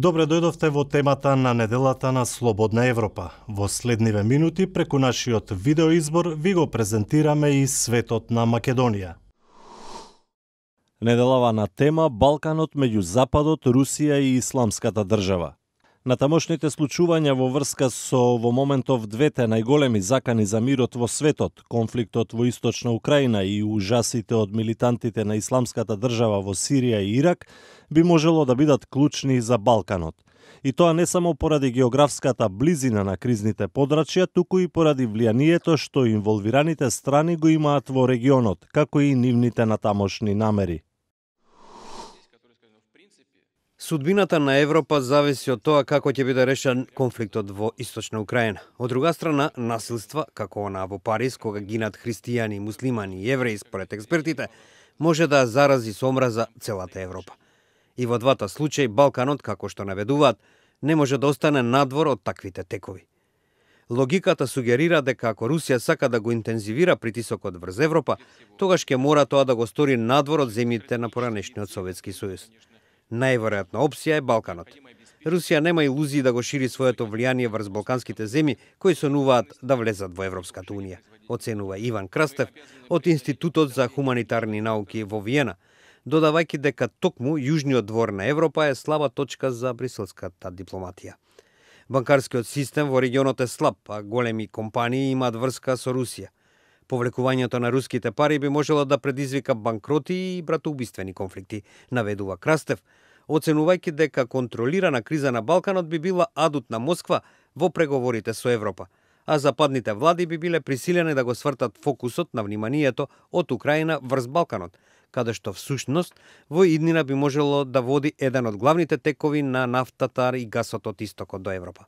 Добре дојдовте во темата на неделата на Слободна Европа. Во следниве минути преку нашиот видеоизбор ви го презентираме и светот на Македонија. Неделава на тема Балканот меѓу Западот, Русија и Исламската држава. На тамошните случувања во врска со во моментов двете најголеми закани за мирот во светот, конфликтот во Источна Украина и ужасите од милитантите на Исламската држава во Сирија и Ирак, би можело да бидат клучни за Балканот. И тоа не само поради географската близина на кризните подрачја, туку и поради влијанието што инволвираните страни го имаат во регионот, како и нивните натамошни намери. Судбината на Европа зависи од тоа како ќе биде решен конфликтот во Источна Украина. Од друга страна, насилства, како она во Париз, кога гинат христијани, муслимани и евреи, според експертите, може да зарази со омраза целата Европа. И во двата случаи Балканот, како што наведуваат, не може да остане надвор од таквите текови. Логиката сугерира дека ако Русија сака да го интензивира притисокот врз Европа, тогаш ќе мора тоа да го стори надвор од земјите на поранешниот Советски сојуз. Најверојатна опција е Балканот. Русија нема илузии да го шири своето влијание врз балканските земји кои сонуваат да влезат во Европската унија, оценува Иван Крстев од Институтот за хуманитарни науки во Виена, додавајќи дека токму јужниот двор на Европа е слаба точка за брюселската дипломатија. Банкарскиот систем во регионот е слаб, а големи компании имаат врска со Русија. Повлекувањето на руските пари би можело да предизвика банкроти и братоубиствени конфликти, наведува Крстев, оценувајќи дека контролирана криза на Балканот би била адут на Москва во преговорите со Европа, а западните влади би биле присилени да го свртат фокусот на вниманието од Украина врз Балканот, каде што всушност во иднина би можело да води еден од главните текови на нафтата и гасот од истокот до Европа.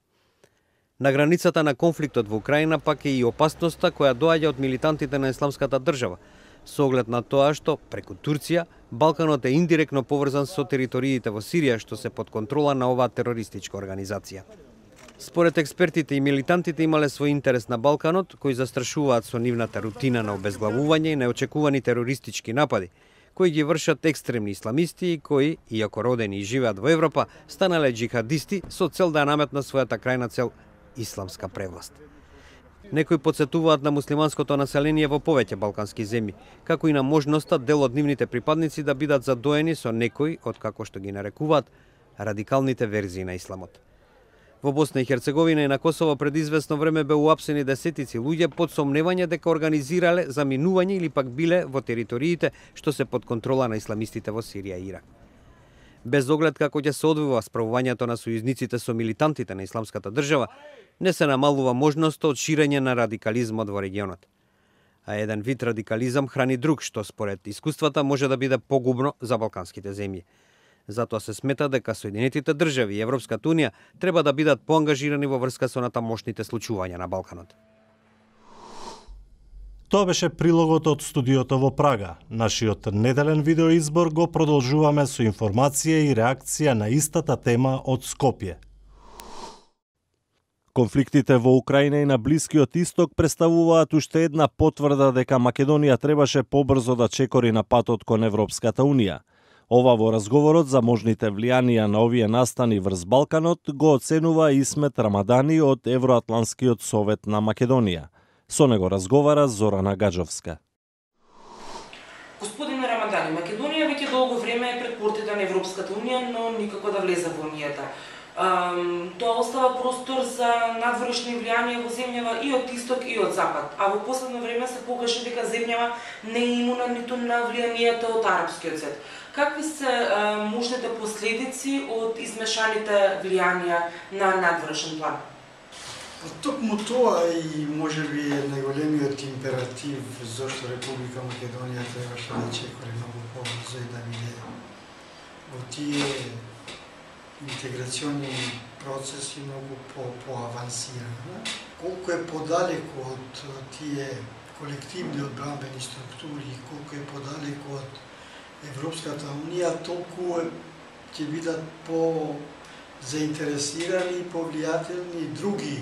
На границата на конфликтот во Украина пак е и опасноста која доаѓа од милитантите на Исламската држава, со оглед на тоа што преку Турција Балканот е индиректно поврзан со териториите во Сирија што се под контрола на оваа терористичка организација. Според експертите и милитантите имале свој интерес на Балканот, кои застрашуваат со нивната рутина на обезглавување и неочекувани терористички напади, кои ги вршат екстремни исламисти и кои, иако родени и живеат во Европа, станале джихадисти со цел да наметнат својата крајна цел исламска превласт. Некои потсетуваат на муслиманското население во повеќе балкански земји, како и на можноста дел од нивните припадници да бидат задоени со некои, од како што ги нарекуваат, радикалните верзии на исламот. Во Босна и Херцеговина и на Косово пред известно време беа уапсени десетици луѓе под сомневање дека организирале заминување или пак биле во териториите што се под контрола на исламистите во Сирија и Ирак. Без оглед како ќе се одвива справувањето на сојузниците со милитантите на Исламската држава, не се намалува можноста од ширење на радикализмот во регионот. А еден вид радикализам храни друг, што според искуствата може да биде погубно за балканските земји. Затоа се смета дека Соединетите држави и Европската унија треба да бидат поангажирани во врска со натамошните случувања на Балканот. Тоа беше прилогот од студиото во Прага. Нашиот неделен видеоизбор го продолжуваме со информација и реакција на истата тема од Скопје. Конфликтите во Украина и на Блискиот Исток представуваат уште една потврда дека Македонија требаше побрзо да чекори на патот кон Европската унија. Ова во разговорот за можните влијанија на овие настани врз Балканот го оценува Исмет Рамадани од Евроатланскиот совет на Македонија. Со него разговара Зорана Гаджовска. Господин Рамадани, Македонија веќе долго време е пред портите на Европската унија, но никако да влезе во унијата. Тоа остава простор за надворешни влијанија во земјава и од исток и од запад, а во последно време се покажа дека земјава не е имуна ниту на влијанието од арапскиот свет. Какви се можните последици од измешаните влијанија на надворешен план? Токму тоа и можеби најголемиот императив зашто Република Македонија требаше да чекори многу побрзо и да биде во тие интеграционни процеси многу поавансирана. Колку е подалеку од тие колективни одбранбени структури, колку е подалеку од Европската унија, толку ќе бидат по-заинтересирани и повлијателни други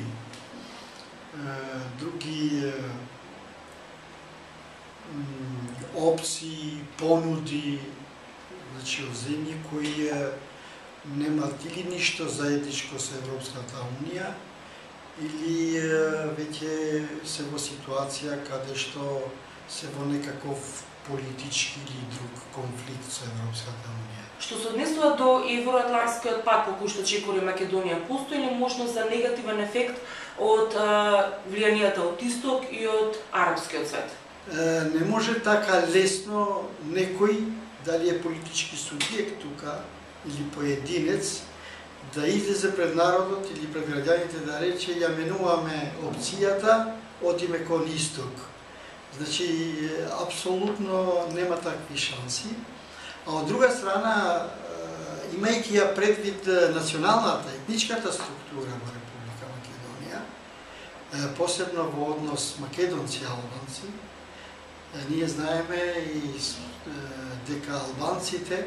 опции, понуди, значи од земји кои немат или ништо заедничко со Европската унија, или веќе се во ситуација каде што се во некаков политички или друг конфликт со Европската унија. Што се однесува до евроатлантскиот пат, по кој што чекори Македонија, постои ли можност за негативен ефект од влијанијата од исток и од арапскиот свет? Не може така лесно некој, дали е политички субјект тука или поединец, да излезе пред народот или пред граѓаните да рече ја менуваме опцијата, одиме кон исток. Значи, апсолутно нема такви шанси. А од друга страна, имајќи ја предвид националната, етничката структура во Република Македонија, посебно во однос македонци и албанци, ние знаеме и дека албанците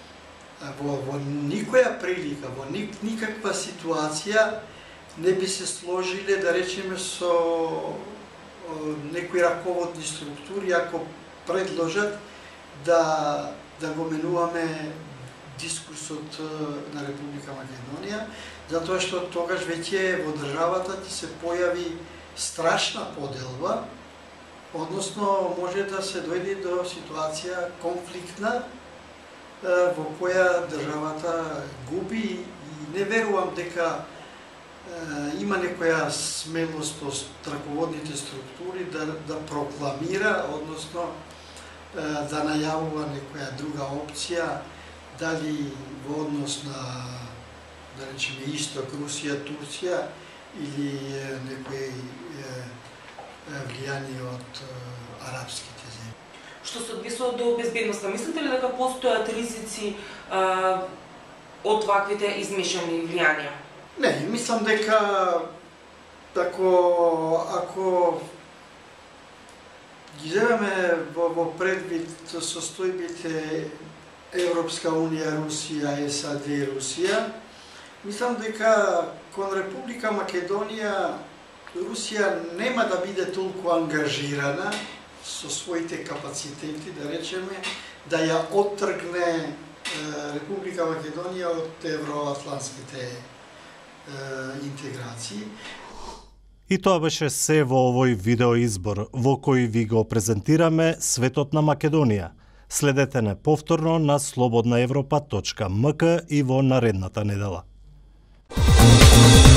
во никоја прилика, во никаква ситуација не би се сложиле, да речеме, со некои раководни структури, ако предложат да го менуваме дискурсот на Република Македонија, затоа што тогаш веќе во државата ќе се појави страшна поделба, односно може да се дојде до ситуација конфликтна во која државата губи, и не верувам дека има некоја смелост од раководните структури да прокламира, односно да најавува некоја друга опција, дали во однос на, да речеме, Исток, Русија, Турција, или некој влијание од арапските земји. Што се однесува до безбедноста, мислите ли дека постојат ризици од ваквите измешани влијанија? Не, мислам дека ако ги земеме во предвид состојбите Европска унија, Русија, САД и Русија, мислам дека кон Република Македонија Русија нема да биде толку ангажирана со своите капацитети, да речеме, да ја оттргне Република Македонија од евроатлантските интеграции. И тоа беше се во овој видеоизбор, во кој ви го презентираме светот на Македонија. Следете не повторно на slobodnaevropa.mk и во наредната недела.